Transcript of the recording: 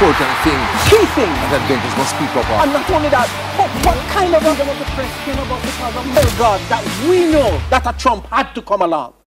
important thing. Key thing. That Adventists must speak up on. And not only that, what kind of freedom of the press came about because of, oh God, that we know that a Trump had to come along.